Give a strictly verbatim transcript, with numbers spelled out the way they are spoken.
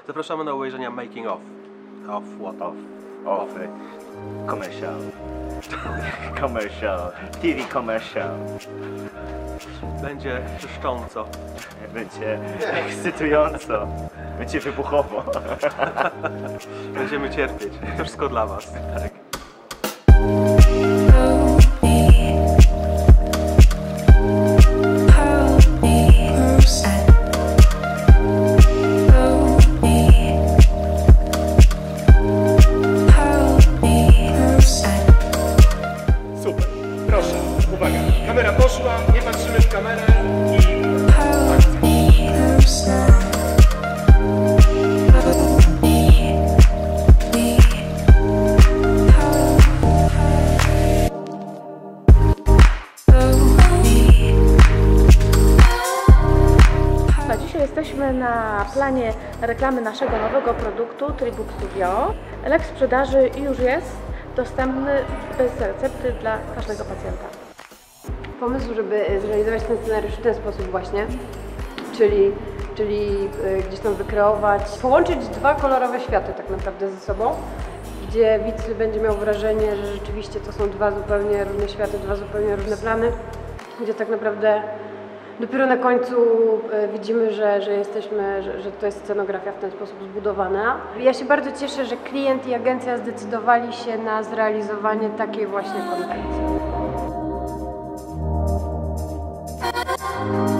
Zapraszamy na obejrzenia making of. Off, what off? Off. Commercial. Commercial. T V commercial. Będzie czyszcząco. Będzie ekscytująco. Będzie wybuchowo. Będziemy cierpieć. To wszystko dla was. Tak. Super, proszę, uwaga, kamera poszła, nie patrzymy w kamerę i akcja. Dzisiaj jesteśmy na planie reklamy naszego nowego produktu Tribuk Studio. Lek w sprzedaży już jest dostępny bez recepty dla każdego pacjenta. Pomysł, żeby zrealizować ten scenariusz w ten sposób właśnie, czyli, czyli gdzieś tam wykreować, połączyć dwa kolorowe światy tak naprawdę ze sobą, gdzie widz będzie miał wrażenie, że rzeczywiście to są dwa zupełnie różne światy, dwa zupełnie różne plany, gdzie tak naprawdę dopiero na końcu widzimy, że, że jesteśmy, że, że to jest scenografia w ten sposób zbudowana. Ja się bardzo cieszę, że klient i agencja zdecydowali się na zrealizowanie takiej właśnie konwencji.